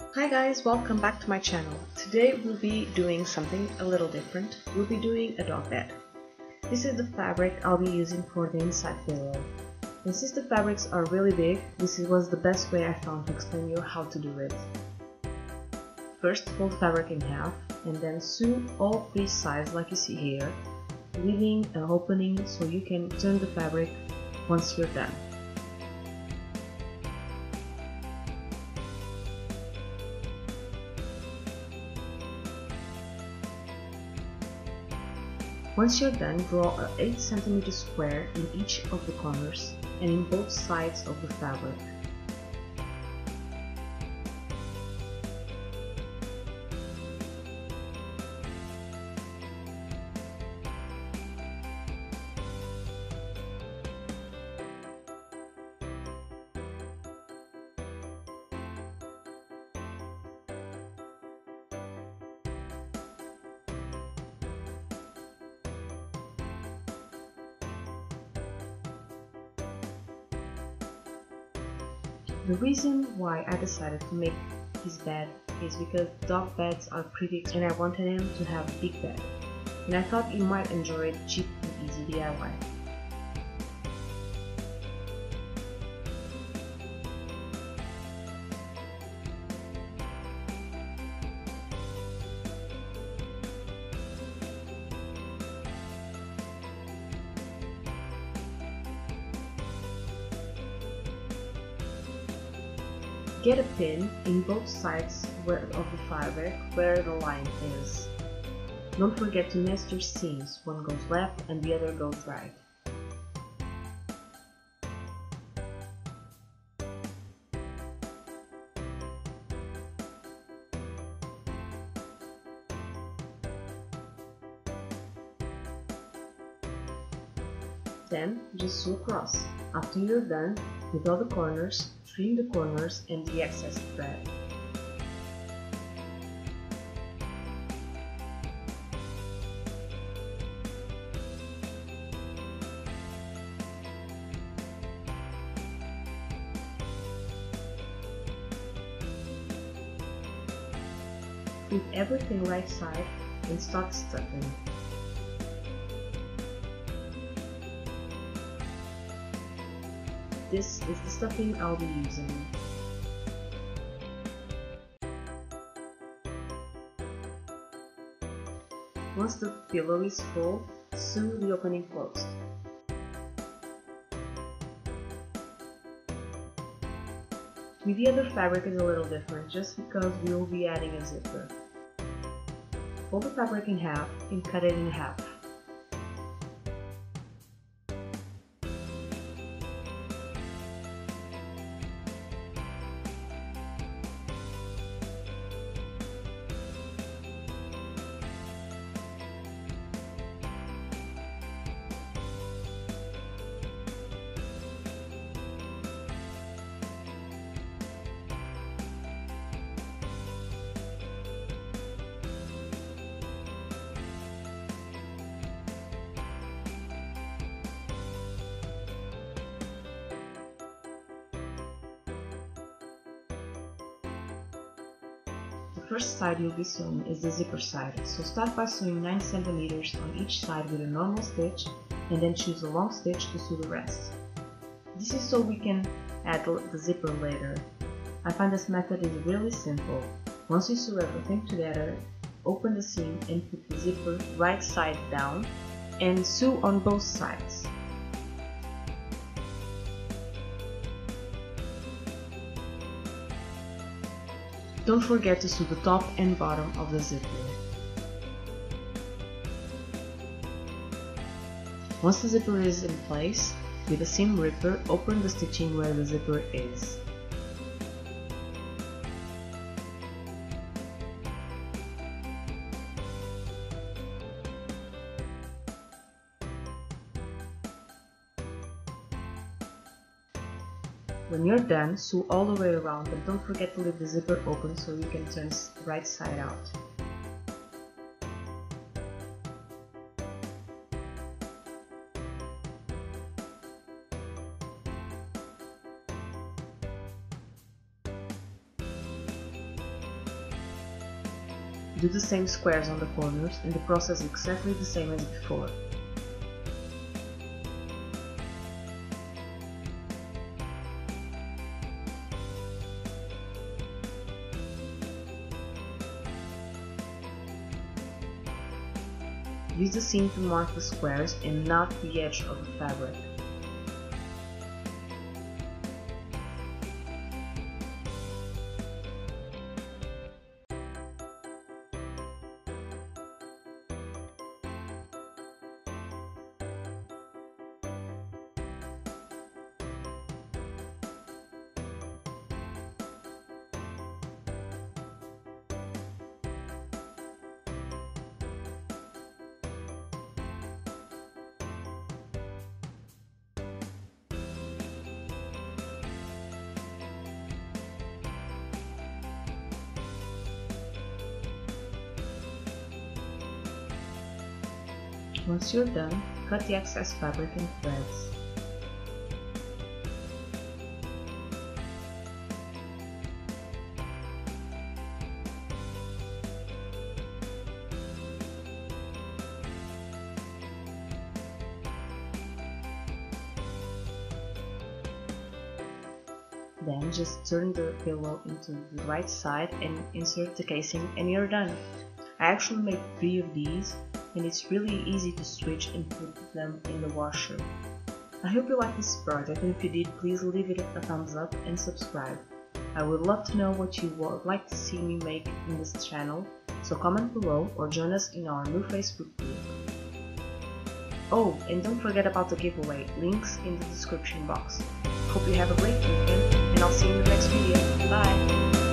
Hi guys, welcome back to my channel. Today we'll be doing something a little different. We'll be doing a dog bed. This is the fabric I'll be using for the inside pillow. And since the fabrics are really big, this was the best way I found to explain you how to do it. First, fold fabric in half and then sew all three sides like you see here, leaving an opening so you can turn the fabric once you're done. Once you're done, draw an 8 cm square in each of the corners and in both sides of the fabric. The reason why I decided to make this bed is because dog beds are pretty and I wanted him to have a big bed, and I thought you might enjoy the cheap and easy DIY. Get a pin in both sides of the fabric where the line is. Don't forget to nest your seams, one goes left and the other goes right. Then just sew across. After you're done with all the corners, trim the corners and the excess thread. Flip everything right side and start stuffing. This is the stuffing I'll be using. Once the pillow is full, sew the opening closed. With the other fabric is a little different just because we will be adding a zipper. Fold the fabric in half and cut it in half. The first side you'll be sewing is the zipper side, so start by sewing 9 cm on each side with a normal stitch and then choose a long stitch to sew the rest. This is so we can add the zipper later. I find this method is really simple. Once you sew everything together, open the seam and put the zipper right side down and sew on both sides. Don't forget to sew the top and bottom of the zipper. Once the zipper is in place, with a seam ripper, open the stitching where the zipper is. When you're done, sew all the way around, but don't forget to leave the zipper open so you can turn right side out. Do the same squares on the corners and the process is exactly the same as before. Use the seam to mark the squares and not the edge of the fabric. Once you're done, cut the excess fabric in threads. Then just turn the pillow into the right side and insert the casing and you're done. I actually made 3 of these and it's really easy to switch and put them in the washer. I hope you liked this project, and if you did, please leave it a thumbs up and subscribe. I would love to know what you would like to see me make in this channel, so comment below or join us in our new Facebook group. Oh, and don't forget about the giveaway, links in the description box. Hope you have a great weekend, and I'll see you in the next video. Bye!